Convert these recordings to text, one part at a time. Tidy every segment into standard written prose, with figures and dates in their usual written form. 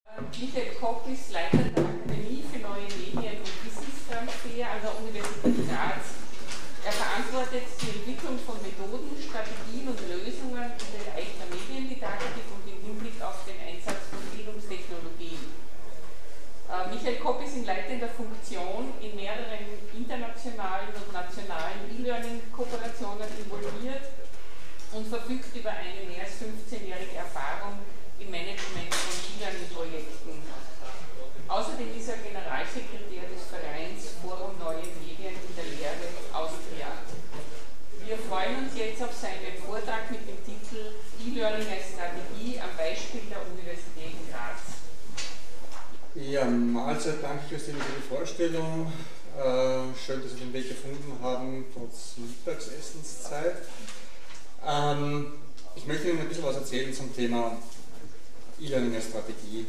Michael Kopp ist Leiter der Akademie für neue Medien und Wissenstransfer an der Universität Graz. Er verantwortet die Entwicklung von Methoden, Strategien und Lösungen im Bereich der Mediendidaktik und im Hinblick auf den Einsatz von Bildungstechnologien. Michael Kopp ist in leitender Funktion in mehreren internationalen und nationalen E-Learning-Kooperationen involviert und verfügt über eine mehr als 15-jährige Erfahrung im Management von E-Learning-Projekten. Außerdem ist er Generalsekretär des Vereins Forum Neue Medien in der Lehre Austria. Wir freuen uns jetzt auf seinen Vortrag mit dem Titel E-Learning als Strategie am Beispiel der Universität Graz. Ja, Mahlzeit, danke Christine für die Vorstellung. Schön, dass Sie den Weg gefunden haben, trotz Mittagsessenszeit. Ich möchte Ihnen ein bisschen was erzählen zum Thema E-Learning als Strategie.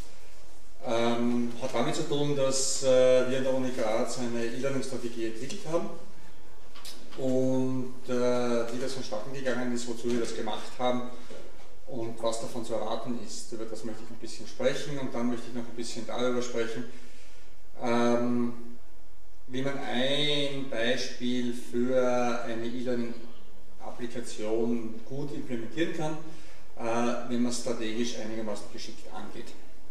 Hat damit zu tun, dass wir in der Uni Graz eine E-Learning-Strategie entwickelt haben und wie das vonstatten gegangen ist, wozu wir das gemacht haben und was davon zu erwarten ist. Über das möchte ich ein bisschen sprechen und dann möchte ich noch ein bisschen darüber sprechen, wie man ein Beispiel für eine E-Learning-Applikation gut implementieren kann, wenn man strategisch einigermaßen geschickt angeht.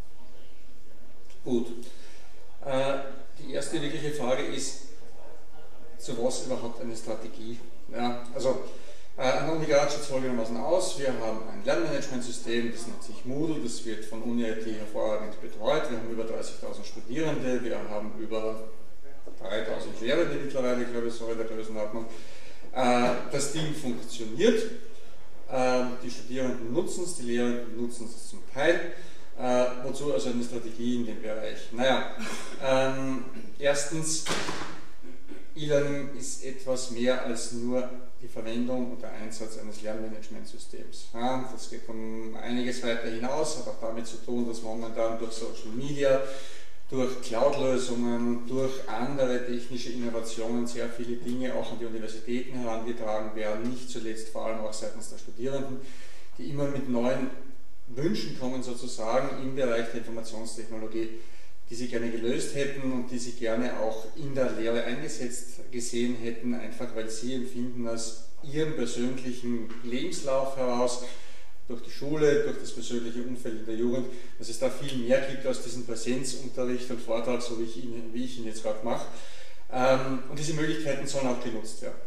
Gut. Die erste wirkliche Frage ist, zu was überhaupt eine Strategie? Ja, also, an der Uni Graz sieht es folgendermaßen aus. Wir haben ein Lernmanagementsystem, das nennt sich Moodle, das wird von UniIT hervorragend betreut. Wir haben über 30.000 Studierende, wir haben über 3.000 Lehrende mittlerweile, ich glaube, so in der Größenordnung. Das Ding funktioniert, die Studierenden nutzen es, die Lehrenden nutzen es zum Teil. Wozu also eine Strategie in dem Bereich? Naja, erstens, E-Learning ist etwas mehr als nur die Verwendung und der Einsatz eines Lernmanagementsystems. Ja, das geht um einiges weiter hinaus, hat auch damit zu tun, dass momentan durch Social Media, durch Cloud-Lösungen, durch andere technische Innovationen sehr viele Dinge auch an die Universitäten herangetragen werden, nicht zuletzt vor allem auch seitens der Studierenden, die immer mit neuen Wünschen kommen sozusagen im Bereich der Informationstechnologie, die sie gerne gelöst hätten und die sie gerne auch in der Lehre eingesetzt gesehen hätten, einfach weil sie empfinden aus ihrem persönlichen Lebenslauf heraus, durch die Schule, durch das persönliche Umfeld in der Jugend, dass es da viel mehr gibt als diesen Präsenzunterricht und Vortrag, so wie ich ihn jetzt gerade mache. Und diese Möglichkeiten sollen auch genutzt werden.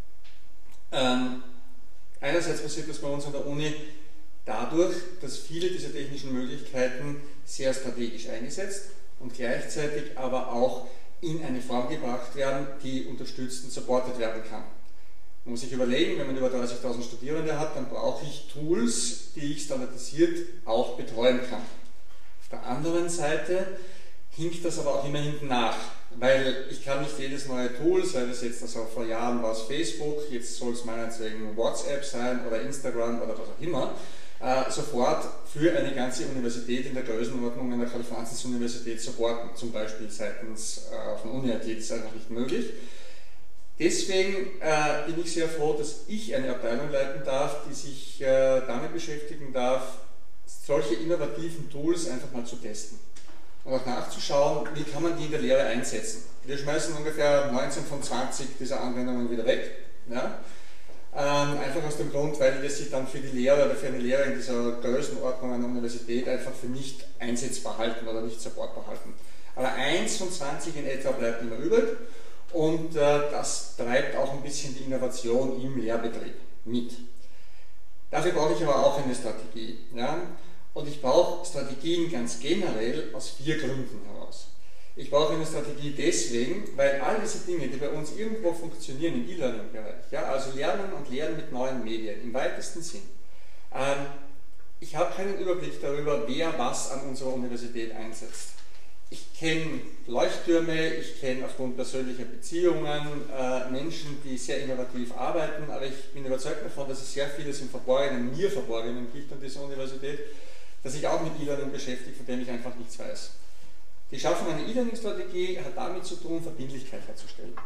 Einerseits passiert das bei uns an der Uni dadurch, dass viele dieser technischen Möglichkeiten sehr strategisch eingesetzt und gleichzeitig aber auch in eine Form gebracht werden, die unterstützt und supportet werden kann. Man muss sich überlegen, wenn man über 30.000 Studierende hat, dann brauche ich Tools, die ich standardisiert auch betreuen kann. Auf der anderen Seite hinkt das aber auch immer hinten nach, weil ich kann nicht jedes neue Tool, sei das jetzt, also vor Jahren war es Facebook, jetzt soll es meinetwegen WhatsApp sein oder Instagram oder was auch immer, sofort für eine ganze Universität in der Größenordnung einer Karl-Franzens-Universität supporten, zum Beispiel seitens von UniIT, das ist einfach nicht möglich. Deswegen bin ich sehr froh, dass ich eine Abteilung leiten darf, die sich damit beschäftigen darf, solche innovativen Tools einfach mal zu testen und auch nachzuschauen, wie kann man die in der Lehre einsetzen. Wir schmeißen ungefähr 19 von 20 dieser Anwendungen wieder weg. Ja? Einfach aus dem Grund, weil wir sie dann für die Lehrer oder für eine Lehre in dieser Größenordnung an der Universität einfach für nicht einsetzbar halten oder nicht supportbar halten. Aber 1 von 20 in etwa bleibt immer übrig und das treibt auch ein bisschen die Innovation im Lehrbetrieb mit. Dafür brauche ich aber auch eine Strategie. Ja? Und ich brauche Strategien ganz generell aus 4 Gründen heraus. Ich brauche eine Strategie deswegen, weil all diese Dinge, die bei uns irgendwo funktionieren im E-Learning-Bereich, ja, also Lernen und Lehren mit neuen Medien im weitesten Sinn, ich habe keinen Überblick darüber, wer was an unserer Universität einsetzt. Ich kenne Leuchttürme, ich kenne aufgrund persönlicher Beziehungen Menschen, die sehr innovativ arbeiten, aber ich bin überzeugt davon, dass es sehr vieles im Verborgenen, mir Verborgenen gibt an dieser Universität, das sich auch mit E-Learning beschäftigt, von dem ich einfach nichts weiß. Die Schaffung einer E-Learning-Strategie hat damit zu tun, Verbindlichkeit herzustellen.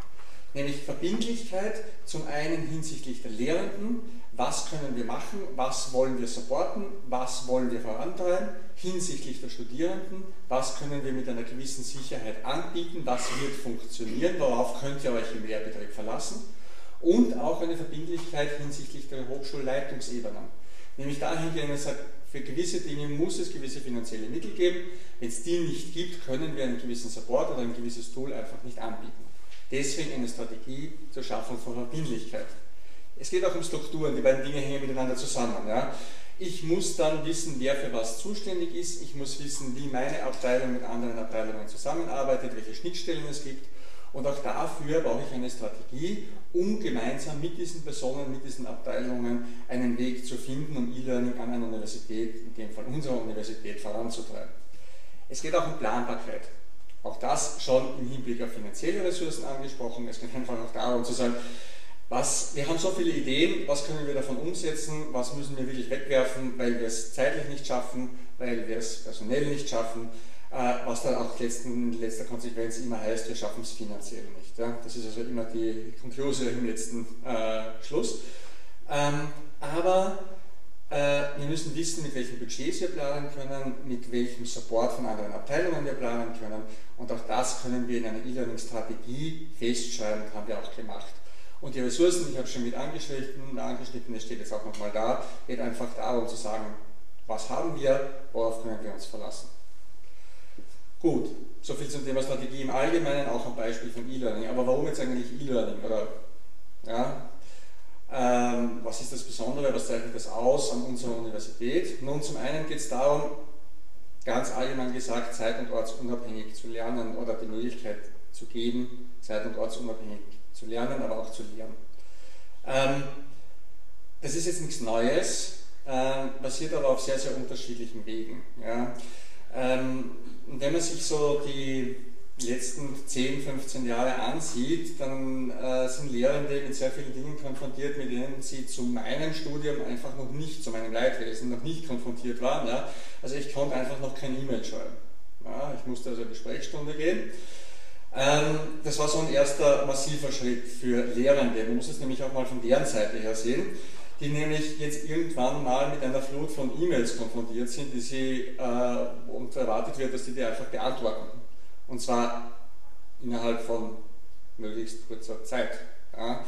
Nämlich Verbindlichkeit zum einen hinsichtlich der Lehrenden, was können wir machen, was wollen wir supporten, was wollen wir vorantreiben, hinsichtlich der Studierenden, was können wir mit einer gewissen Sicherheit anbieten, was wird funktionieren, worauf könnt ihr euch im Lehrbetrieb verlassen, und auch eine Verbindlichkeit hinsichtlich der Hochschulleitungsebenen. Nämlich dahingehend, dass für gewisse Dinge muss es gewisse finanzielle Mittel geben, wenn es die nicht gibt, können wir einen gewissen Support oder ein gewisses Tool einfach nicht anbieten. Deswegen eine Strategie zur Schaffung von Verbindlichkeit. Es geht auch um Strukturen, die beiden Dinge hängen miteinander zusammen. Ja. Ich muss dann wissen, wer für was zuständig ist, ich muss wissen, wie meine Abteilung mit anderen Abteilungen zusammenarbeitet, welche Schnittstellen es gibt, und auch dafür brauche ich eine Strategie, um gemeinsam mit diesen Personen, mit diesen Abteilungen einen Weg zu finden, um E-Learning an einer Universität, in dem Fall unserer Universität, voranzutreiben. Es geht auch um Planbarkeit. Auch das schon im Hinblick auf finanzielle Ressourcen angesprochen. Es geht einfach auch darum zu sagen, wir haben so viele Ideen, was können wir davon umsetzen, was müssen wir wirklich wegwerfen, weil wir es zeitlich nicht schaffen, weil wir es personell nicht schaffen, was dann auch in letzter Konsequenz immer heißt, wir schaffen es finanziell nicht. Ja? Das ist also immer die Konklusion im letzten Schluss. Aber wir müssen wissen, mit welchen Budgets wir planen können, mit welchem Support von anderen Abteilungen wir planen können, und auch das können wir in einer E-Learning-Strategie festschreiben, haben wir auch gemacht. Und die Ressourcen, ich habe es schon mit angeschnitten, es steht jetzt auch nochmal da, geht einfach darum zu sagen, was haben wir, worauf können wir uns verlassen. Gut, soviel zum Thema Strategie im Allgemeinen, auch am Beispiel von E-Learning. Aber warum jetzt eigentlich E-Learning? Ja, was ist das Besondere, was zeichnet das aus an unserer Universität? Nun, zum einen geht es darum, ganz allgemein gesagt, zeit- und ortsunabhängig zu lernen oder die Möglichkeit zu geben, zeit- und ortsunabhängig zu lernen, aber auch zu lehren. Das ist jetzt nichts Neues, basiert aber auf sehr, sehr unterschiedlichen Wegen. Ja. Und wenn man sich so die letzten 10, 15 Jahre ansieht, dann sind Lehrende mit sehr vielen Dingen konfrontiert, mit denen sie zu meinem Studium einfach noch nicht, zu meinem Leidwesen noch nicht konfrontiert waren. Ja. Also ich konnte einfach noch kein E-Mail schreiben. Ja, ich musste also in die Sprechstunde gehen. Das war so ein erster massiver Schritt für Lehrende. Man muss es nämlich auch mal von deren Seite her sehen, die nämlich jetzt irgendwann mal mit einer Flut von E-Mails konfrontiert sind, und erwartet wird, dass die einfach beantworten. Und zwar innerhalb von möglichst kurzer Zeit. Ja.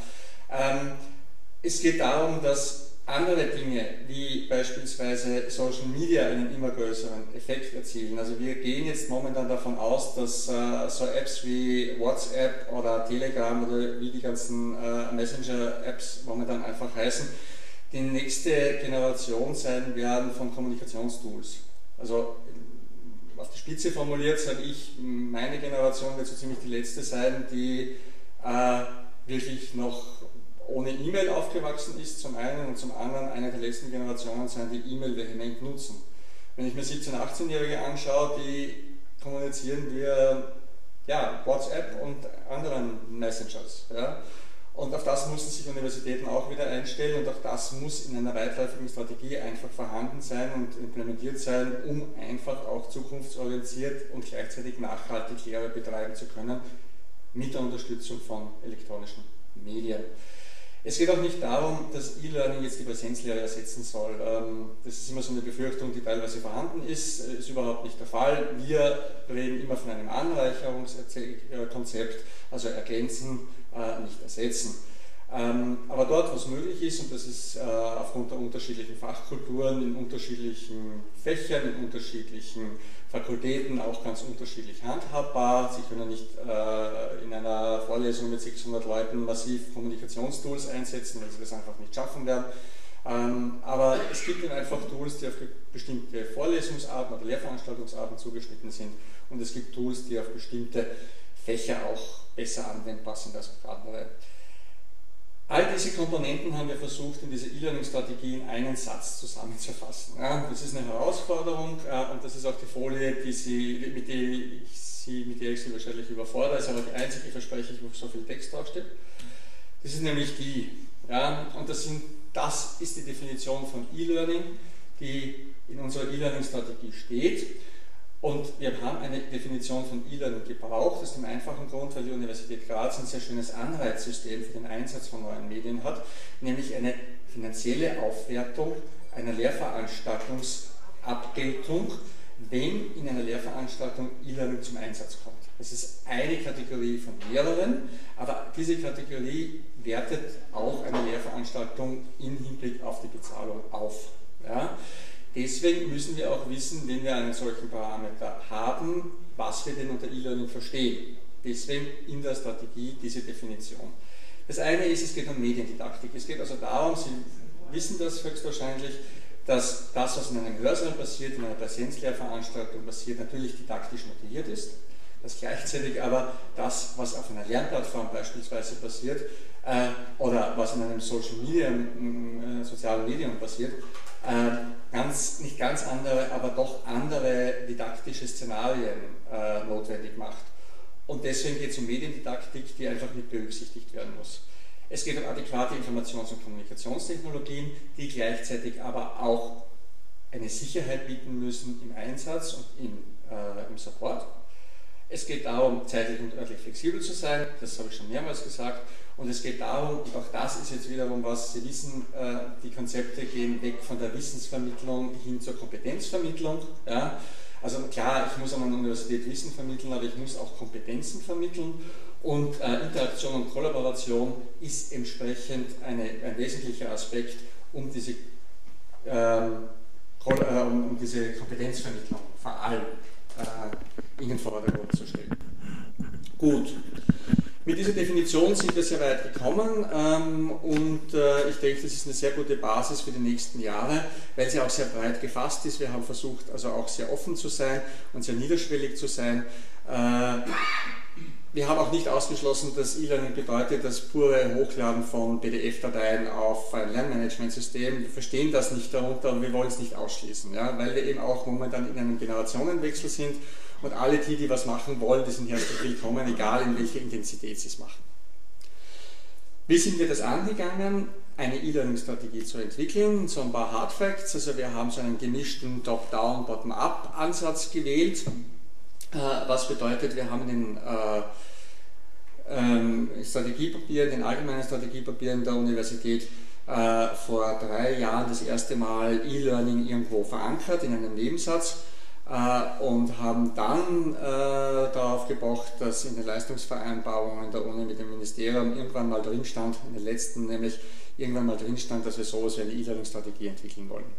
Es geht darum, dass andere Dinge, wie beispielsweise Social Media, einen immer größeren Effekt erzielen. Also wir gehen jetzt momentan davon aus, dass so Apps wie WhatsApp oder Telegram oder wie die ganzen Messenger-Apps momentan einfach heißen, die nächste Generation sein werden von Kommunikationstools. Also auf die Spitze formuliert, sage ich, meine Generation wird so ziemlich die letzte sein, die wirklich noch ohne E-Mail aufgewachsen ist, zum einen, und zum anderen eine der letzten Generationen sein, die E-Mail vehement nutzen. Wenn ich mir 17-, 18-Jährige anschaue, die kommunizieren via WhatsApp und anderen Messengers. Ja. Und auf das mussten sich Universitäten auch wieder einstellen, und auch das muss in einer weitläufigen Strategie einfach vorhanden sein und implementiert sein, um einfach auch zukunftsorientiert und gleichzeitig nachhaltig Lehre betreiben zu können, mit der Unterstützung von elektronischen Medien. Es geht auch nicht darum, dass E-Learning jetzt die Präsenzlehre ersetzen soll. Das ist immer so eine Befürchtung, die teilweise vorhanden ist. Ist überhaupt nicht der Fall. Wir reden immer von einem Anreicherungskonzept, also ergänzen, nicht ersetzen. Aber dort, wo es möglich ist, und das ist aufgrund der unterschiedlichen Fachkulturen, in unterschiedlichen Fächern, in unterschiedlichen Fakultäten auch ganz unterschiedlich handhabbar. Sie können nicht in einer Vorlesung mit 600 Leuten massiv Kommunikationstools einsetzen, weil sie das einfach nicht schaffen werden. Aber es gibt dann einfach Tools, die auf bestimmte Vorlesungsarten oder Lehrveranstaltungsarten zugeschnitten sind, und es gibt Tools, die auf bestimmte Fächer auch besser anwendbar sind als auf andere. All diese Komponenten haben wir versucht, in dieser E-Learning-Strategie in einen Satz zusammenzufassen. Ja, das ist eine Herausforderung, und das ist auch die Folie, mit der ich Sie wahrscheinlich überfordere, ist aber die einzige, verspreche ich, wo so viel Text draufsteht. Das ist nämlich die. Ja, und das ist die Definition von E-Learning, die in unserer E-Learning-Strategie steht. Und wir haben eine Definition von E-Learning gebraucht, aus dem einfachen Grund, weil die Universität Graz ein sehr schönes Anreizsystem für den Einsatz von neuen Medien hat, nämlich eine finanzielle Aufwertung einer Lehrveranstaltungsabgeltung, wenn in einer Lehrveranstaltung E-Learning zum Einsatz kommt. Das ist eine Kategorie von mehreren, aber diese Kategorie wertet auch eine Lehrveranstaltung im Hinblick auf die Bezahlung auf. Ja? Deswegen müssen wir auch wissen, wenn wir einen solchen Parameter haben, was wir denn unter E-Learning verstehen. Deswegen in der Strategie diese Definition. Das eine ist, es geht um Mediendidaktik. Es geht also darum, Sie wissen das höchstwahrscheinlich, dass das, was in einem Hörsaal passiert, in einer Präsenzlehrveranstaltung passiert, natürlich didaktisch motiviert ist. Dass gleichzeitig aber das, was auf einer Lernplattform beispielsweise passiert oder was in einem sozialen Medium passiert, nicht ganz andere, aber doch andere didaktische Szenarien notwendig macht. Und deswegen geht es um Mediendidaktik, die einfach mit berücksichtigt werden muss. Es geht um adäquate Informations- und Kommunikationstechnologien, die gleichzeitig aber auch eine Sicherheit bieten müssen im Einsatz und im Support. Es geht darum, zeitlich und örtlich flexibel zu sein, das habe ich schon mehrmals gesagt. Und es geht darum, und auch das ist jetzt wiederum, was Sie wissen, die Konzepte gehen weg von der Wissensvermittlung hin zur Kompetenzvermittlung. Ja. Also klar, ich muss an einer Universität Wissen vermitteln, aber ich muss auch Kompetenzen vermitteln. Und Interaktion und Kollaboration ist entsprechend ein wesentlicher Aspekt, um diese Kompetenzvermittlung vor allem in den Vordergrund zu stellen. Gut, mit dieser Definition sind wir sehr weit gekommen und ich denke, das ist eine sehr gute Basis für die nächsten Jahre, weil sie auch sehr breit gefasst ist. Wir haben versucht, also auch sehr offen zu sein und sehr niederschwellig zu sein. Wir haben auch nicht ausgeschlossen, dass E-Learning bedeutet, das pure Hochladen von PDF-Dateien auf ein Lernmanagementsystem. Wir verstehen das nicht darunter und wir wollen es nicht ausschließen, ja, weil wir eben auch momentan in einem Generationenwechsel sind und alle die was machen wollen, die sind herzlich willkommen, egal in welcher Intensität sie es machen. Wie sind wir das angegangen? Eine E-Learning-Strategie zu entwickeln, so ein paar Hard Facts, also wir haben so einen gemischten Top-Down, Bottom-Up-Ansatz gewählt. Was bedeutet, wir haben in den Strategiepapieren, den allgemeinen Strategiepapieren der Universität vor 3 Jahren das erste Mal E-Learning irgendwo verankert in einem Nebensatz und haben dann darauf gepocht, dass in den Leistungsvereinbarungen der Uni mit dem Ministerium irgendwann mal drin stand, in den letzten nämlich irgendwann mal drin stand, dass wir sowas wie eine E-Learning-Strategie entwickeln wollen.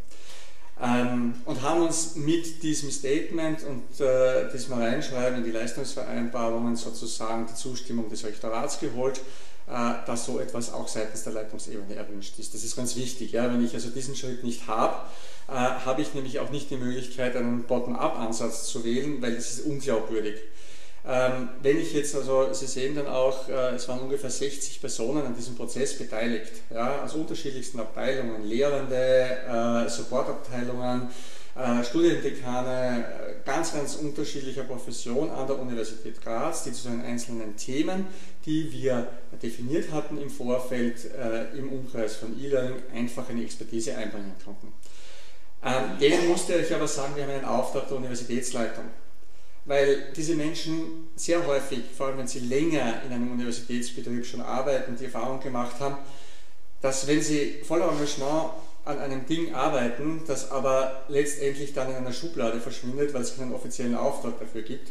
Und haben uns mit diesem Statement und diesem Reinschreiben in die Leistungsvereinbarungen sozusagen die Zustimmung des Rektorats geholt, dass so etwas auch seitens der Leitungsebene erwünscht ist. Das ist ganz wichtig. Ja? Wenn ich also diesen Schritt nicht habe, habe ich nämlich auch nicht die Möglichkeit, einen Bottom-up-Ansatz zu wählen, weil das ist unglaubwürdig. Wenn ich jetzt, also Sie sehen dann auch, es waren ungefähr 60 Personen an diesem Prozess beteiligt, ja, aus unterschiedlichsten Abteilungen, Lehrende, Supportabteilungen, Studiendekane, ganz unterschiedlicher Profession an der Universität Graz, die zu den einzelnen Themen, die wir definiert hatten im Vorfeld im Umkreis von E-Learning, einfach eine Expertise einbringen konnten. Denen musste ich aber sagen, wir haben einen Auftrag der Universitätsleitung. Weil diese Menschen sehr häufig, vor allem wenn sie länger in einem Universitätsbetrieb schon arbeiten, die Erfahrung gemacht haben, dass wenn sie voller Engagement an einem Ding arbeiten, das aber letztendlich dann in einer Schublade verschwindet, weil es keinen offiziellen Auftrag dafür gibt,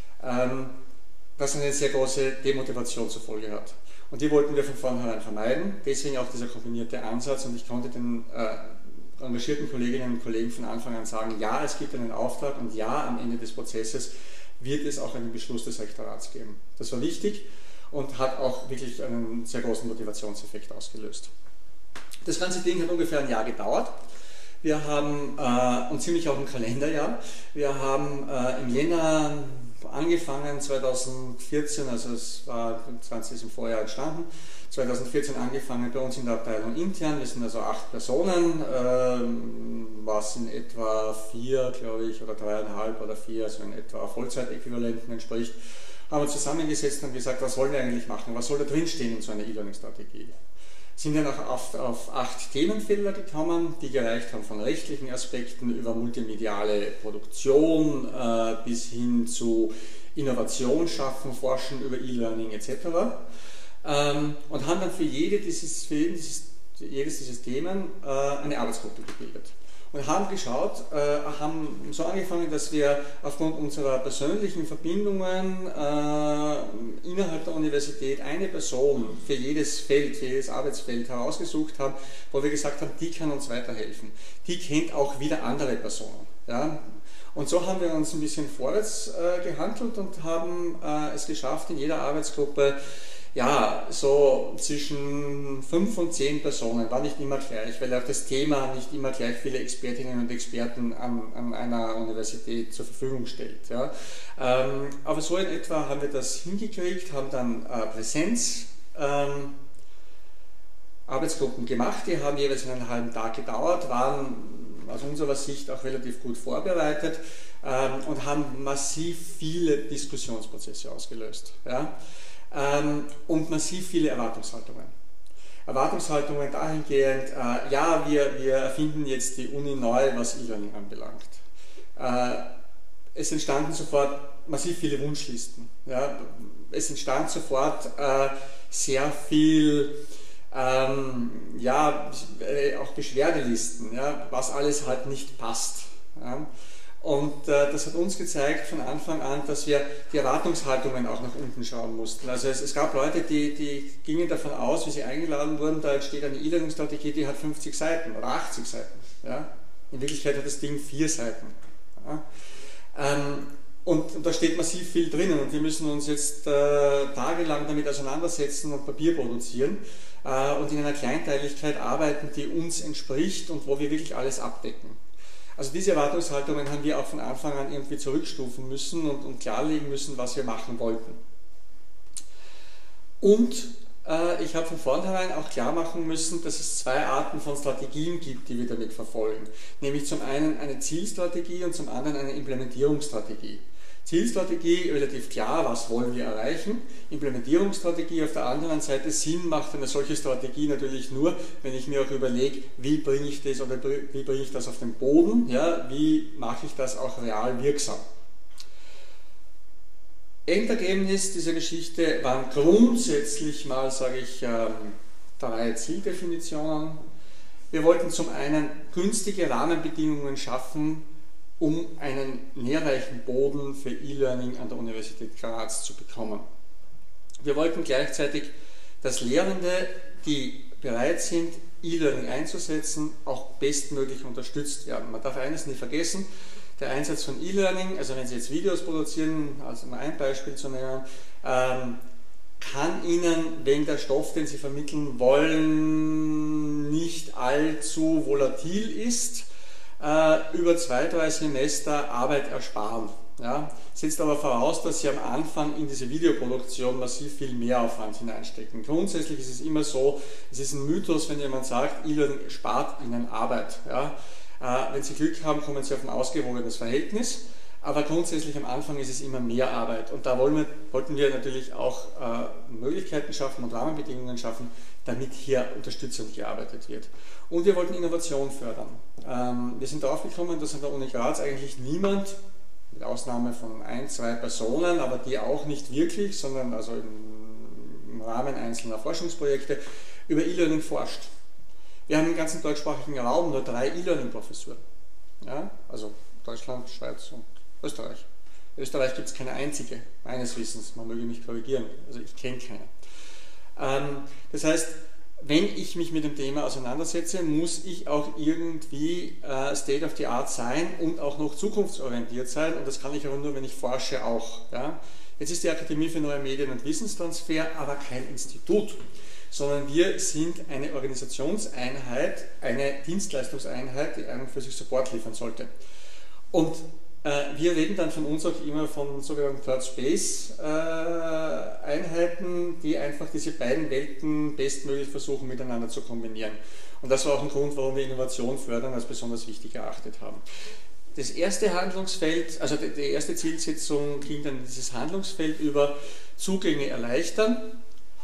das eine sehr große Demotivation zur Folge hat. Und die wollten wir von vornherein vermeiden, deswegen auch dieser kombinierte Ansatz und ich konnte den engagierten Kolleginnen und Kollegen von Anfang an sagen, ja, es gibt einen Auftrag und ja, am Ende des Prozesses wird es auch einen Beschluss des Rektorats geben. Das war wichtig und hat auch wirklich einen sehr großen Motivationseffekt ausgelöst. Das ganze Ding hat ungefähr ein Jahr gedauert. Wir haben, und ziemlich auch ein Kalenderjahr, wir haben im Jänner angefangen, 2014, also es war 20 ist im Vorjahr entstanden, 2014 angefangen bei uns in der Abteilung intern, wir sind also 8 Personen, was in etwa 4, glaube ich, oder 3,5 oder 4, also in etwa Vollzeitäquivalenten entspricht, haben wir zusammengesetzt und gesagt, was wollen wir eigentlich machen, was soll da drinstehen in so einer E-Learning-Strategie. Sind dann auch auf 8 Themenfelder gekommen, die gereicht haben von rechtlichen Aspekten über multimediale Produktion bis hin zu Innovation schaffen, Forschen über E-Learning etc. Und haben dann für jedes dieses Themen eine Arbeitsgruppe gebildet. Und haben geschaut, haben so angefangen, dass wir aufgrund unserer persönlichen Verbindungen innerhalb der Universität eine Person für jedes Feld, für jedes Arbeitsfeld herausgesucht haben, wo wir gesagt haben, die kann uns weiterhelfen. Die kennt auch wieder andere Personen. Ja? Und so haben wir uns ein bisschen vorwärts gehandelt und haben es geschafft, in jeder Arbeitsgruppe ja, so zwischen 5 und 10 Personen, war nicht immer gleich, weil auch das Thema nicht immer gleich viele Expertinnen und Experten an einer Universität zur Verfügung stellt. Ja. Aber so in etwa haben wir das hingekriegt, haben dann Präsenz Arbeitsgruppen gemacht, die haben jeweils einen halben Tag gedauert, waren aus unserer Sicht auch relativ gut vorbereitet und haben massiv viele Diskussionsprozesse ausgelöst. Ja. Und massiv viele Erwartungshaltungen. Erwartungshaltungen dahingehend, ja, wir erfinden jetzt die Uni neu, was E-Learning anbelangt. Es entstanden sofort massiv viele Wunschlisten. Ja. Es entstand sofort sehr viel, ja, auch Beschwerdelisten, ja, was alles halt nicht passt. Ja. Und das hat uns gezeigt von Anfang an, dass wir die Erwartungshaltungen auch nach unten schauen mussten. Also es gab Leute, die gingen davon aus, wie sie eingeladen wurden, da entsteht eine E-Learning-Strategie, die hat 50 Seiten oder 80 Seiten. Ja? In Wirklichkeit hat das Ding 4 Seiten. Ja? Und da steht massiv viel drinnen und wir müssen uns jetzt tagelang damit auseinandersetzen und Papier produzieren und in einer Kleinteiligkeit arbeiten, die uns entspricht und wo wir wirklich alles abdecken. Also diese Erwartungshaltungen haben wir auch von Anfang an irgendwie zurückstufen müssen und klarlegen müssen, was wir machen wollten. Und ich habe von vornherein auch klar machen müssen, dass es 2 Arten von Strategien gibt, die wir damit verfolgen. Nämlich zum einen eine Zielstrategie und zum anderen eine Implementierungsstrategie. Zielstrategie, relativ klar, was wollen wir erreichen. Implementierungsstrategie auf der anderen Seite, Sinn macht eine solche Strategie natürlich nur, wenn ich mir auch überlege, wie bringe ich das oder wie bringe ich das auf den Boden, ja, wie mache ich das auch real wirksam. Endergebnis dieser Geschichte waren grundsätzlich mal, sage ich, 3 Zieldefinitionen. Wir wollten zum einen günstige Rahmenbedingungen schaffen, um einen nährreichen Boden für E-Learning an der Universität Graz zu bekommen. Wir wollten gleichzeitig, dass Lehrende, die bereit sind, E-Learning einzusetzen, auch bestmöglich unterstützt werden. Man darf eines nicht vergessen, der Einsatz von E-Learning, also wenn Sie jetzt Videos produzieren, also mal ein Beispiel zu nennen, kann Ihnen, wenn der Stoff, den Sie vermitteln wollen, nicht allzu volatil ist, über 2, 3 Semester Arbeit ersparen. Ja? Setzt aber voraus, dass Sie am Anfang in diese Videoproduktion massiv viel Mehraufwand hineinstecken. Grundsätzlich ist es immer so, es ist ein Mythos, wenn jemand sagt, E-Learning spart Ihnen Arbeit. Ja? Wenn Sie Glück haben, kommen Sie auf ein ausgewogenes Verhältnis, aber grundsätzlich am Anfang ist es immer mehr Arbeit. Und da wollten wir natürlich auch Möglichkeiten schaffen und Rahmenbedingungen schaffen, damit hier unterstützend gearbeitet wird. Und wir wollten Innovation fördern. Wir sind darauf gekommen, dass an der Uni Graz eigentlich niemand, mit Ausnahme von 1, 2 Personen, aber die auch nicht wirklich, sondern also im Rahmen einzelner Forschungsprojekte, über E-Learning forscht. Wir haben im ganzen deutschsprachigen Raum nur 3 E-Learning-Professuren. Ja? Also Deutschland, Schweiz und Österreich. In Österreich gibt es keine einzige, meines Wissens, man möge mich korrigieren, also ich kenne keine. Das heißt, wenn ich mich mit dem Thema auseinandersetze, muss ich auch irgendwie State of the Art sein und auch noch zukunftsorientiert sein und das kann ich aber nur, wenn ich forsche auch. Ja? Jetzt ist die Akademie für Neue Medien und Wissenstransfer aber kein Institut, sondern wir sind eine Organisationseinheit, eine Dienstleistungseinheit, die einem für sich Support liefern sollte. Und wir reden dann von uns auch immer von sogenannten Third Space Einheiten, die einfach diese beiden Welten bestmöglich versuchen miteinander zu kombinieren. Und das war auch ein Grund, warum wir Innovation fördern als besonders wichtig erachtet haben. Das erste Handlungsfeld, also die erste Zielsetzung ging dann in dieses Handlungsfeld über Zugänge erleichtern,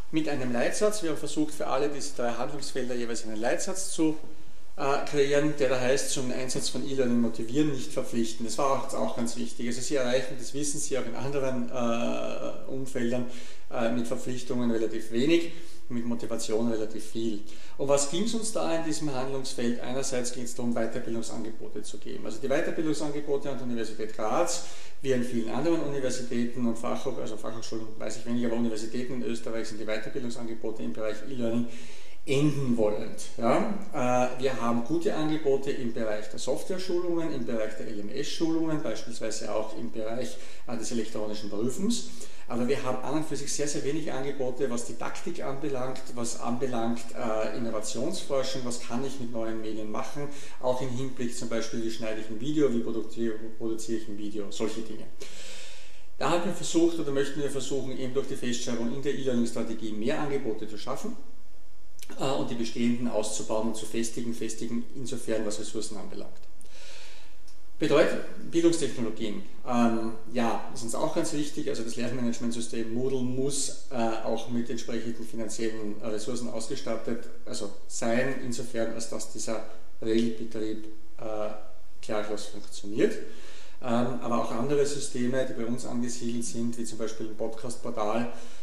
mit einem Leitsatz. Wir haben versucht, für alle diese 3 Handlungsfelder jeweils einen Leitsatz zu kreieren, der da heißt, zum Einsatz von E-Learning motivieren, nicht verpflichten. Das war auch ganz wichtig. Also Sie erreichen, das wissen Sie auch in anderen Umfeldern, mit Verpflichtungen relativ wenig, mit Motivation relativ viel. Und was ging es uns da in diesem Handlungsfeld? Einerseits ging es darum, Weiterbildungsangebote zu geben. Also die Weiterbildungsangebote an der Universität Graz, wie an vielen anderen Universitäten und Fachhochschulen weiß ich weniger, aber Universitäten in Österreich sind die Weiterbildungsangebote im Bereich E-Learning enden wollend. Ja? Wir haben gute Angebote im Bereich der Software-Schulungen, im Bereich der LMS-Schulungen, beispielsweise auch im Bereich des elektronischen Prüfens. Aber wir haben an und für sich sehr, sehr wenig Angebote, was Didaktik anbelangt, was anbelangt Innovationsforschung, was kann ich mit neuen Medien machen, auch im Hinblick zum Beispiel, wie schneide ich ein Video, wie produziere ich ein Video, solche Dinge. Da haben wir versucht oder möchten wir versuchen, eben durch die Festschreibung in der E-Learning-Strategie mehr Angebote zu schaffen und die bestehenden auszubauen und zu festigen insofern, was Ressourcen anbelangt. Bedeutet Bildungstechnologien. Ja, das ist uns auch ganz wichtig. Also das Lernmanagementsystem Moodle muss auch mit entsprechenden finanziellen Ressourcen ausgestattet sein, insofern als dass dieser Regelbetrieb klaglos funktioniert. Aber auch andere Systeme, die bei uns angesiedelt sind, wie zum Beispiel ein Podcast-Portal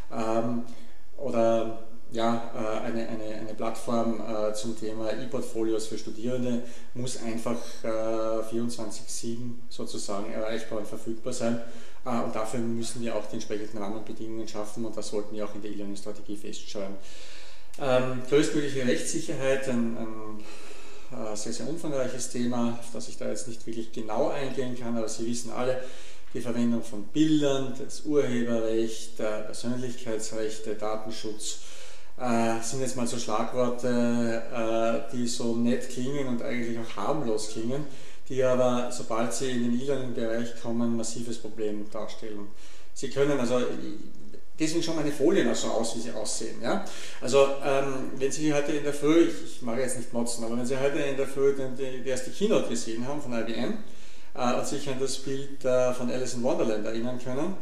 oder ja, eine Plattform zum Thema E-Portfolios für Studierende muss einfach 24/7 sozusagen erreichbar und verfügbar sein. Und dafür müssen wir auch die entsprechenden Rahmenbedingungen schaffen und das wollten wir auch in der E-Learning-Strategie festschreiben. Größtmögliche Rechtssicherheit, ein sehr, sehr umfangreiches Thema, auf das ich da jetzt nicht wirklich genau eingehen kann, aber Sie wissen alle, die Verwendung von Bildern, das Urheberrecht, Persönlichkeitsrechte, Datenschutz, sind jetzt mal so Schlagworte, die so nett klingen und eigentlich auch harmlos klingen, die aber, sobald sie in den E-Learning-Bereich kommen, ein massives Problem darstellen. Sie können also, deswegen schauen meine Folien auch so aus, wie sie aussehen. Ja? Also wenn Sie heute in der Früh, ich mag jetzt nicht motzen, aber wenn Sie heute in der Früh die erste Keynote gesehen haben von IBM und sich an das Bild von Alice in Wonderland erinnern können,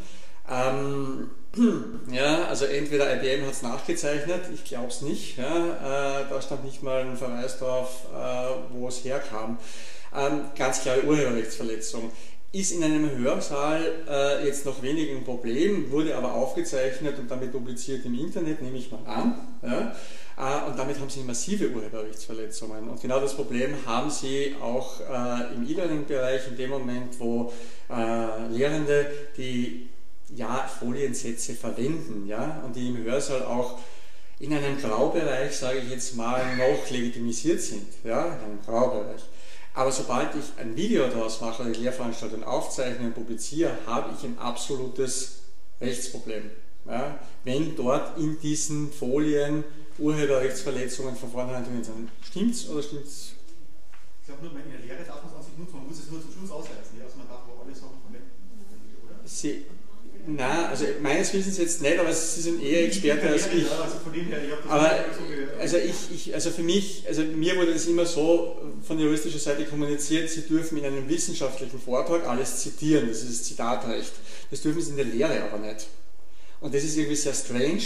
ja, also entweder IBM hat es nachgezeichnet, ich glaube es nicht, ja, da stand nicht mal ein Verweis darauf, wo es herkam. Ganz klare Urheberrechtsverletzung. Ist in einem Hörsaal jetzt noch wenig ein Problem, wurde aber aufgezeichnet und damit publiziert im Internet, nehme ich mal an. Ja, und damit haben Sie massive Urheberrechtsverletzungen. Und genau das Problem haben Sie auch im E-Learning-Bereich in dem Moment, wo Lehrende die Foliensätze verwenden, ja, und die im Hörsaal auch in einem Graubereich, sage ich jetzt mal, noch legitimisiert sind, ja, in einem Graubereich. Aber sobald ich ein Video daraus mache, eine Lehrveranstaltung aufzeichne und publiziere, habe ich ein absolutes Rechtsproblem. Ja, wenn dort in diesen Folien Urheberrechtsverletzungen von vornherein drin sind. Stimmt's oder stimmt's? Ich glaube, nur in der Lehre darf man es an sich nutzen, man muss es nur zum Schluss ausweisen, also man darf aber alle Sachen verwenden, oder? Nein, also meines Wissens jetzt nicht, aber Sie sind eher Experte als ich. Also von dem her, ich habe das aber so gehört. Also für mich, also mir wurde das immer so von juristischer Seite kommuniziert, Sie dürfen in einem wissenschaftlichen Vortrag alles zitieren, das ist das Zitatrecht. Das dürfen Sie in der Lehre aber nicht. Und das ist irgendwie sehr strange,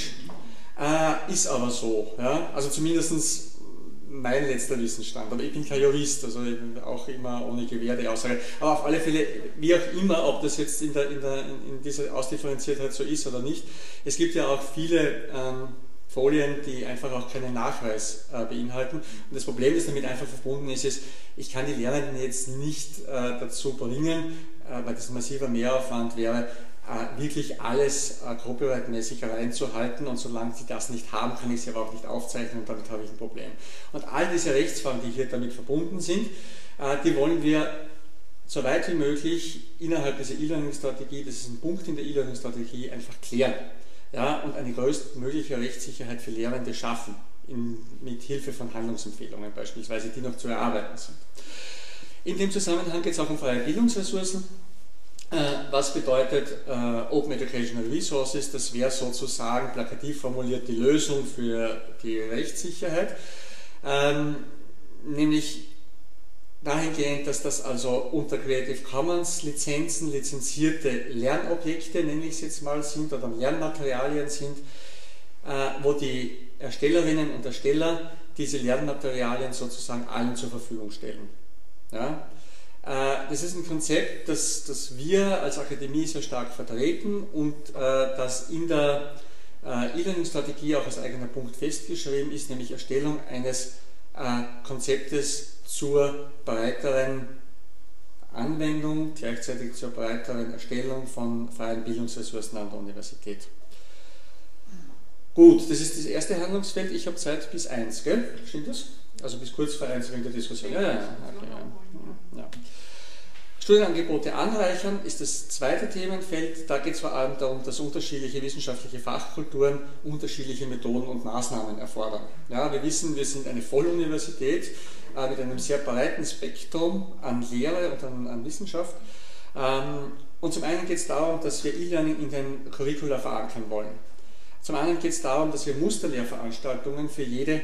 ist aber so. Ja? Also zumindest mein letzter Wissensstand, aber ich bin kein Jurist, also auch immer ohne Gewähr die Aussage. Aber auf alle Fälle, wie auch immer, ob das jetzt in dieser Ausdifferenziertheit so ist oder nicht, es gibt ja auch viele Folien, die einfach auch keinen Nachweis beinhalten. Und das Problem, das damit einfach verbunden ist, ich kann die Lernenden jetzt nicht dazu bringen, weil das ein massiver Mehraufwand wäre, wirklich alles copyright-mäßig reinzuhalten, und solange sie das nicht haben, kann ich sie aber auch nicht aufzeichnen und damit habe ich ein Problem. Und all diese Rechtsfragen, die hier damit verbunden sind, die wollen wir so weit wie möglich innerhalb dieser E-Learning-Strategie, das ist ein Punkt in der E-Learning-Strategie, einfach klären, ja, und eine größtmögliche Rechtssicherheit für Lehrende schaffen, mit Hilfe von Handlungsempfehlungen beispielsweise, die noch zu erarbeiten sind. In dem Zusammenhang geht es auch um freie Bildungsressourcen. Was bedeutet Open Educational Resources? Das wäre sozusagen plakativ formuliert die Lösung für die Rechtssicherheit, nämlich dahingehend, dass das also unter Creative Commons Lizenzen lizenzierte Lernobjekte, nenne ich es jetzt mal, sind oder Lernmaterialien sind, wo die Erstellerinnen und Ersteller diese Lernmaterialien sozusagen allen zur Verfügung stellen. Ja? Das ist ein Konzept, das wir als Akademie sehr stark vertreten und das in der E-Learning-Strategie auch als eigener Punkt festgeschrieben ist, nämlich Erstellung eines Konzeptes zur breiteren Anwendung, gleichzeitig zur breiteren Erstellung von freien Bildungsressourcen an der Universität. Gut, das ist das erste Handlungsfeld. Ich habe Zeit bis 1, gell? Stimmt das? Also bis kurz vor 1 wegen der Diskussion. Ja. Studienangebote anreichern ist das zweite Themenfeld. Da geht es vor allem darum, dass unterschiedliche wissenschaftliche Fachkulturen unterschiedliche Methoden und Maßnahmen erfordern. Ja, wir wissen, wir sind eine Volluniversität mit einem sehr breiten Spektrum an Lehre und an Wissenschaft. Und zum einen geht es darum, dass wir E-Learning in den Curricula verankern wollen. Zum anderen geht es darum, dass wir Musterlehrveranstaltungen für jede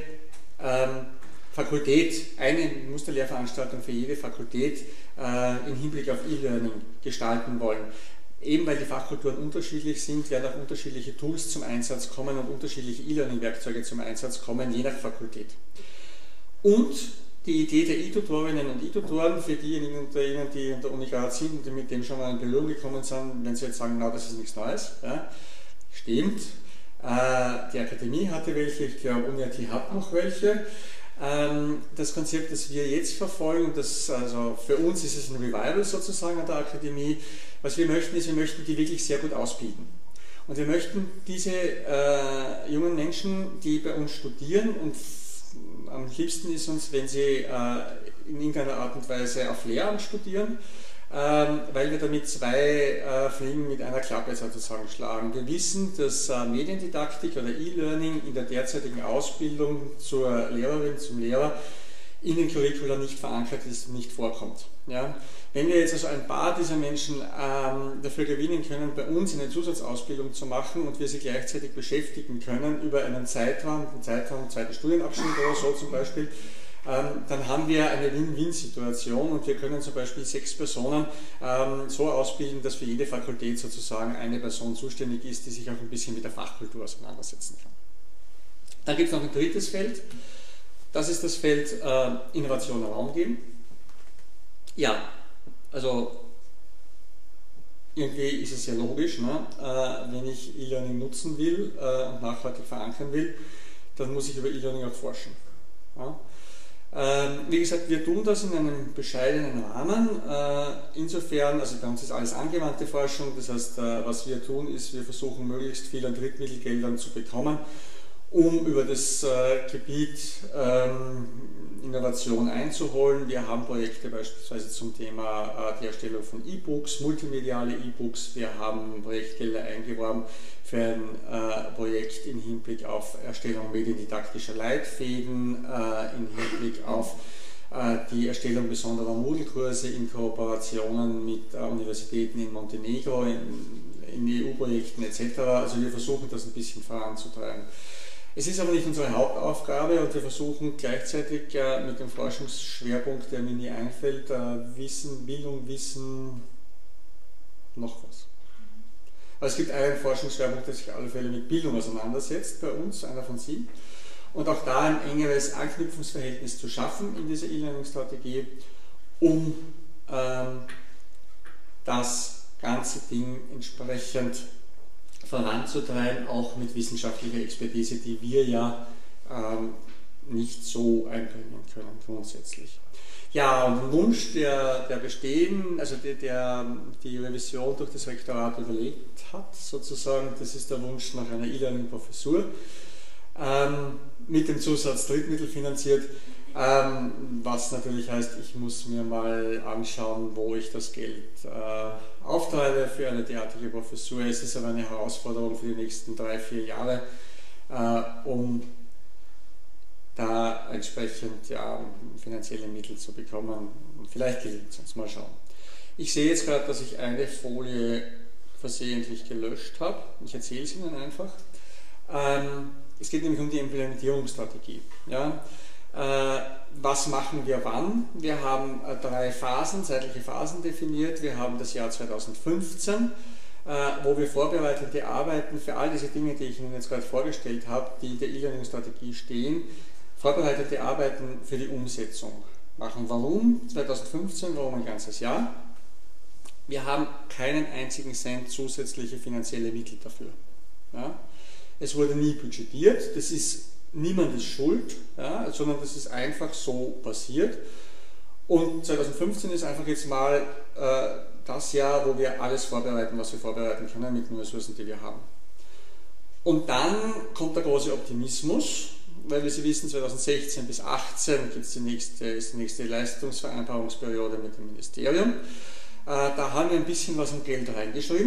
Fakultät, eine Musterlehrveranstaltung für jede Fakultät im Hinblick auf E-Learning gestalten wollen. Eben weil die Fachkulturen unterschiedlich sind, werden auch unterschiedliche Tools zum Einsatz kommen und unterschiedliche E-Learning-Werkzeuge zum Einsatz kommen, je nach Fakultät. Und die Idee der E-Tutorinnen und E-Tutoren, für diejenigen unter Ihnen, die an der Uni Graz sind und die mit dem schon mal in Berührung gekommen sind, wenn Sie jetzt sagen, na, das ist nichts Neues, ja, stimmt. Die Akademie hatte welche, ich glaube, UNIAT hat noch welche. Das Konzept, das wir jetzt verfolgen, also für uns ist es ein Revival sozusagen an der Akademie. Was wir möchten, ist, wir möchten die wirklich sehr gut ausbilden. Und wir möchten diese jungen Menschen, die bei uns studieren, und am liebsten ist uns, wenn sie in irgendeiner Art und Weise auf Lehramt studieren, weil wir damit zwei Fliegen mit einer Klappe sozusagen schlagen. Wir wissen, dass Mediendidaktik oder E-Learning in der derzeitigen Ausbildung zur Lehrerin, zum Lehrer in den Curricula nicht verankert ist und nicht vorkommt. Ja? Wenn wir jetzt also ein paar dieser Menschen dafür gewinnen können, bei uns eine Zusatzausbildung zu machen und wir sie gleichzeitig beschäftigen können über einen Zeitraum, zweiten Studienabschnitt oder so zum Beispiel, dann haben wir eine Win-Win-Situation und wir können zum Beispiel 6 Personen so ausbilden, dass für jede Fakultät sozusagen eine Person zuständig ist, die sich auch ein bisschen mit der Fachkultur auseinandersetzen kann. Dann gibt es noch ein drittes Feld, das ist das Feld Innovation Raum geben. Ja, also irgendwie ist es ja logisch, ne? Wenn ich E-Learning nutzen will und nachhaltig verankern will, dann muss ich über E-Learning auch forschen. Ja? Wie gesagt, wir tun das in einem bescheidenen Rahmen. Insofern, also bei uns ist alles angewandte Forschung, das heißt, was wir tun, ist, wir versuchen möglichst viel an Drittmittelgeldern zu bekommen, um über das Gebiet Innovation einzuholen. Wir haben Projekte beispielsweise zum Thema die Erstellung von E-Books, multimediale E-Books. Wir haben Projektgelder eingeworben für ein Projekt im Hinblick auf Erstellung mediendidaktischer Leitfäden, im Hinblick auf die Erstellung besonderer Moodle-Kurse in Kooperationen mit Universitäten in Montenegro, in EU-Projekten etc. Also wir versuchen das ein bisschen voranzutreiben. Es ist aber nicht unsere Hauptaufgabe und wir versuchen gleichzeitig mit dem Forschungsschwerpunkt, der mir nie einfällt, Bildung, Wissen, noch was. Aber es gibt einen Forschungsschwerpunkt, der sich auf alle Fälle mit Bildung auseinandersetzt bei uns, einer von 7. Und auch da ein engeres Anknüpfungsverhältnis zu schaffen in dieser E-Learning-Strategie, um das ganze Ding entsprechend voranzutreiben, auch mit wissenschaftlicher Expertise, die wir ja nicht so einbringen können grundsätzlich. Ja, und ein Wunsch, der bestehen, also die Revision durch das Rektorat überlegt hat, sozusagen, das ist der Wunsch nach einer E-Learning-Professur, mit dem Zusatz Drittmittel finanziert, was natürlich heißt, ich muss mir mal anschauen, wo ich das Geld auftreibe für eine derartige Professur. Es ist aber eine Herausforderung für die nächsten 3-4 Jahre, um da entsprechend finanzielle Mittel zu bekommen. Vielleicht gelingt es uns, mal schauen. Ich sehe jetzt gerade, dass ich eine Folie versehentlich gelöscht habe. Ich erzähle es Ihnen einfach. Es geht nämlich um die Implementierungsstrategie. Ja? Was machen wir wann? Wir haben 3 Phasen, zeitliche Phasen definiert. Wir haben das Jahr 2015, wo wir vorbereitende Arbeiten für all diese Dinge, die ich Ihnen jetzt gerade vorgestellt habe, die in der E-Learning-Strategie stehen, vorbereitende Arbeiten für die Umsetzung machen. Warum 2015? Warum ein ganzes Jahr? Wir haben keinen einzigen Cent zusätzliche finanzielle Mittel dafür. Ja? Es wurde nie budgetiert, das ist niemandes Schuld, ja, sondern das ist einfach so passiert. Und 2015 ist einfach jetzt mal das Jahr, wo wir alles vorbereiten, was wir vorbereiten können mit den Ressourcen, die wir haben. Und dann kommt der große Optimismus, weil wie Sie wissen, 2016 bis 2018 ist die nächste Leistungsvereinbarungsperiode mit dem Ministerium. Da haben wir ein bisschen was an Geld reingeschrieben,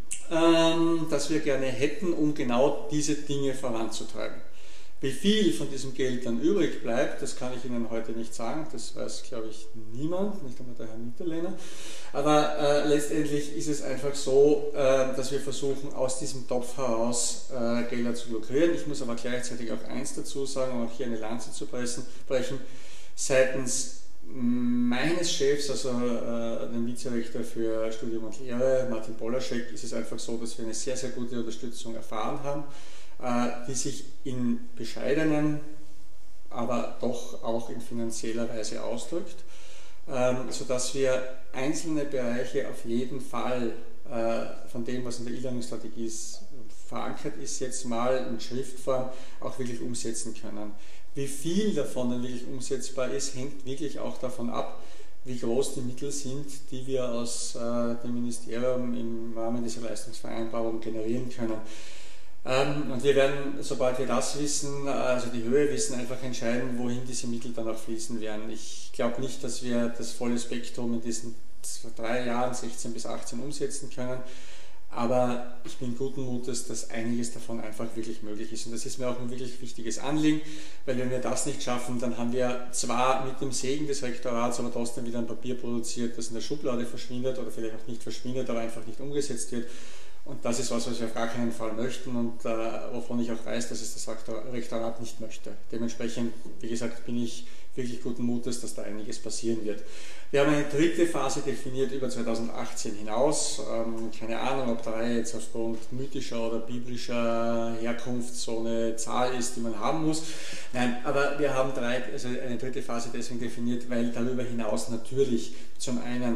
das wir gerne hätten, um genau diese Dinge voranzutreiben. Wie viel von diesem Geld dann übrig bleibt, das kann ich Ihnen heute nicht sagen, das weiß, glaube ich, niemand, nicht einmal der Herr Mitterlehner. Aber letztendlich ist es einfach so, dass wir versuchen, aus diesem Topf heraus Gelder zu lukrieren. Ich muss aber gleichzeitig auch eins dazu sagen, um auch hier eine Lanze zu brechen, seitens meines Chefs, also dem Vizerektor für Studium und Lehre, Martin Polaschek, ist es einfach so, dass wir eine sehr, sehr gute Unterstützung erfahren haben, die sich in bescheidenen, aber doch auch in finanzieller Weise ausdrückt, sodass wir einzelne Bereiche auf jeden Fall von dem, was in der E-Learning-Strategie verankert ist, jetzt mal in Schriftform auch wirklich umsetzen können. Wie viel davon dann wirklich umsetzbar ist, hängt wirklich auch davon ab, wie groß die Mittel sind, die wir aus dem Ministerium im Rahmen dieser Leistungsvereinbarung generieren können. Und wir werden, sobald wir das wissen, also die Höhe wissen, einfach entscheiden, wohin diese Mittel dann auch fließen werden. Ich glaube nicht, dass wir das volle Spektrum in diesen 3 Jahren, 16 bis 18, umsetzen können. Aber ich bin guten Mutes, dass einiges davon einfach wirklich möglich ist. Und das ist mir auch ein wirklich wichtiges Anliegen, weil wenn wir das nicht schaffen, dann haben wir zwar mit dem Segen des Rektorats aber trotzdem wieder ein Papier produziert, das in der Schublade verschwindet oder vielleicht auch nicht verschwindet, aber einfach nicht umgesetzt wird. Und das ist was wir auf gar keinen Fall möchten und wovon ich auch weiß, dass es das Rektorat nicht möchte. Dementsprechend, wie gesagt, bin ich wirklich guten Mutes, dass da einiges passieren wird. Wir haben eine dritte Phase definiert über 2018 hinaus. Keine Ahnung, ob 3 jetzt aufgrund mythischer oder biblischer Herkunft so eine Zahl ist, die man haben muss. Nein, aber wir haben eine dritte Phase deswegen definiert, weil darüber hinaus natürlich zum einen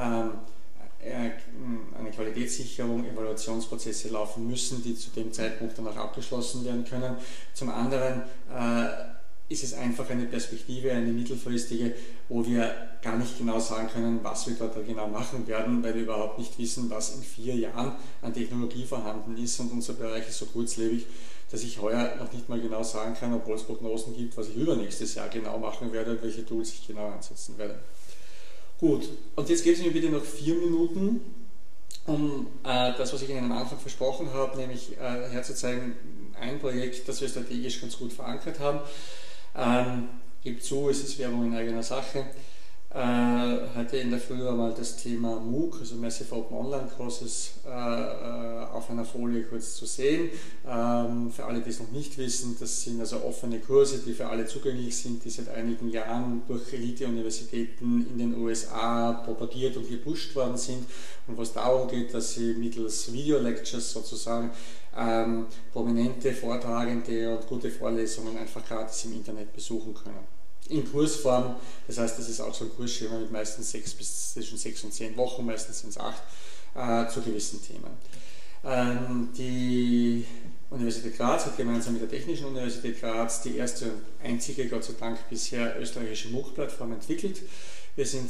eine Qualitätssicherung, Evaluationsprozesse laufen müssen, die zu dem Zeitpunkt dann auch abgeschlossen werden können. Zum anderen ist es einfach eine Perspektive, eine mittelfristige, wo wir gar nicht genau sagen können, was wir dort genau machen werden, weil wir überhaupt nicht wissen, was in 4 Jahren an Technologie vorhanden ist und unser Bereich ist so kurzlebig, dass ich heuer noch nicht mal genau sagen kann, obwohl es Prognosen gibt, was ich übernächstes Jahr genau machen werde und welche Tools ich genau einsetzen werde. Gut, und jetzt geben Sie mir bitte noch 4 Minuten, um das, was ich Ihnen am Anfang versprochen habe, nämlich herzuzeigen, ein Projekt, das wir strategisch ganz gut verankert haben. Gebe zu, es ist Werbung in eigener Sache. Heute in der Früh war mal das Thema MOOC, also Massive Open Online Courses, auf einer Folie kurz zu sehen. Für alle, die es noch nicht wissen, das sind also offene Kurse, die für alle zugänglich sind, die seit einigen Jahren durch Elite-Universitäten in den USA propagiert und gepusht worden sind und wo es darum geht, dass sie mittels Video-Lectures sozusagen prominente Vortragende und gute Vorlesungen einfach gratis im Internet besuchen können. In Kursform, das heißt, das ist auch so ein Kursschema mit meistens zwischen 6 und 10 Wochen, meistens sind es 8, zu gewissen Themen. Die Universität Graz hat gemeinsam mit der Technischen Universität Graz die erste und einzige, Gott sei Dank, bisher österreichische MOOC-Plattform entwickelt. Wir sind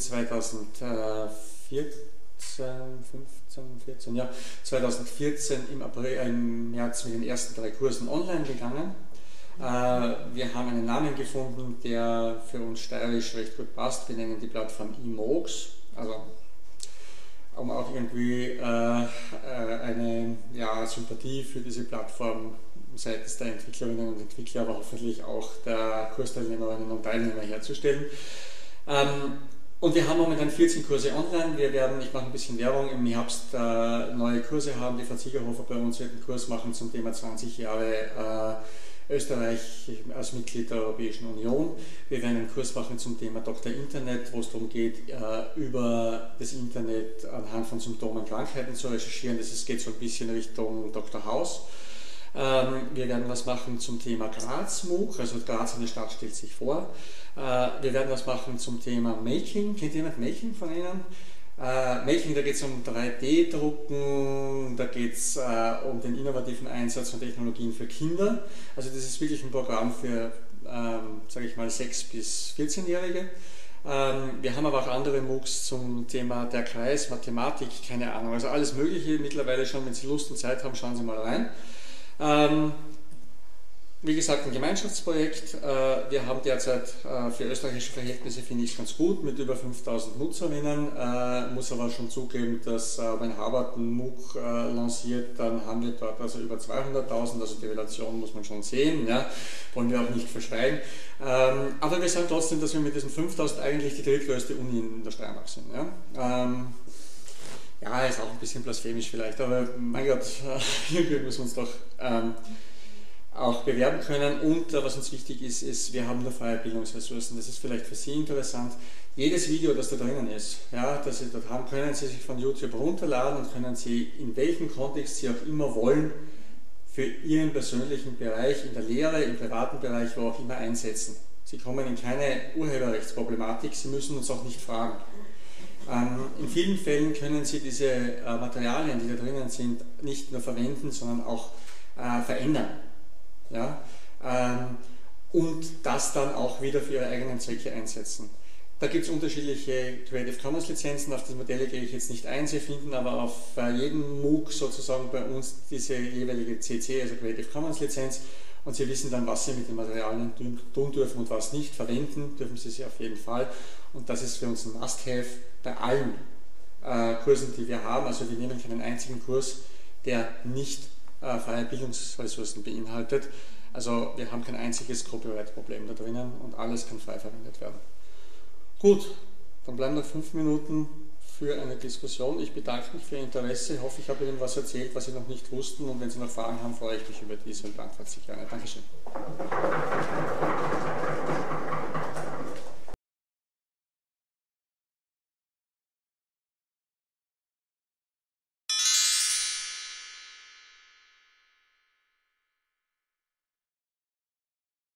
2014 im März mit den ersten 3 Kursen online gegangen. Wir haben einen Namen gefunden, der für uns steirisch recht gut passt. Wir nennen die Plattform eMOOCs, also um auch irgendwie eine Sympathie für diese Plattform seitens der Entwicklerinnen und Entwickler, aber hoffentlich auch der Kursteilnehmerinnen und Teilnehmer herzustellen. Und wir haben momentan 14 Kurse online. Wir werden, ich mache ein bisschen Werbung, im Herbst neue Kurse haben. Die Frau Ziegerhofer bei uns wird einen Kurs machen zum Thema 20 Jahre Österreich als Mitglied der Europäischen Union. Wir werden einen Kurs machen zum Thema Dr. Internet, wo es darum geht, über das Internet anhand von Symptomen, Krankheiten zu recherchieren. Das geht so ein bisschen Richtung Dr. House. Wir werden was machen zum Thema Graz-MOOC, also Graz eine Stadt stellt sich vor. Wir werden was machen zum Thema Making. Kennt jemand Making von Ihnen? Making, da geht es um 3D-Drucken, da geht es um den innovativen Einsatz von Technologien für Kinder. Also das ist wirklich ein Programm für, sage ich mal, 6- bis 14-Jährige. Wir haben aber auch andere MOOCs zum Thema der Kreis, Mathematik, keine Ahnung, also alles Mögliche mittlerweile schon. Wenn Sie Lust und Zeit haben, schauen Sie mal rein. Wie gesagt, ein Gemeinschaftsprojekt. Wir haben derzeit für österreichische Verhältnisse, finde ich, ganz gut, mit über 5000 Nutzerinnen. Muss aber schon zugeben, dass wenn Harvard einen MOOC lanciert, dann haben wir dort also über 200.000, also die Relation muss man schon sehen, ja, wollen wir auch nicht verschweigen. Aber wir sagen trotzdem, dass wir mit diesen 5000 eigentlich die drittgrößte Uni in der Steiermark sind. Ja. Ja, ist auch ein bisschen blasphemisch vielleicht, aber mein Gott, irgendwie müssen wir uns doch auch bewerben können. Und was uns wichtig ist, wir haben nur freie Bildungsressourcen. Das ist vielleicht für Sie interessant. Jedes Video, das da drinnen ist, ja, das Sie dort haben, können Sie sich von YouTube runterladen und können Sie in welchem Kontext Sie auch immer wollen, für Ihren persönlichen Bereich, in der Lehre, im privaten Bereich, wo auch immer einsetzen. Sie kommen in keine Urheberrechtsproblematik, Sie müssen uns auch nicht fragen. In vielen Fällen können Sie diese Materialien, die da drinnen sind, nicht nur verwenden, sondern auch verändern. Ja? Und das dann auch wieder für Ihre eigenen Zwecke einsetzen. Da gibt es unterschiedliche Creative Commons Lizenzen, auf die Modelle gehe ich jetzt nicht ein, Sie finden aber auf jedem MOOC sozusagen bei uns diese jeweilige CC, also Creative Commons Lizenz, und Sie wissen dann, was Sie mit den Materialien tun dürfen und was nicht. Verwenden dürfen Sie auf jeden Fall, und das ist für uns ein Must-Have bei allen Kursen, die wir haben. Also wir nehmen keinen einzigen Kurs, der nicht freie Bildungsressourcen beinhaltet. Also wir haben kein einziges Copyright-Problem da drinnen und alles kann frei verwendet werden. Gut, dann bleiben noch 5 Minuten für eine Diskussion. Ich bedanke mich für Ihr Interesse. Ich hoffe, ich habe Ihnen was erzählt, was Sie noch nicht wussten. Und wenn Sie noch Fragen haben, freue ich mich über diese und beantworte Sie gerne. Dankeschön.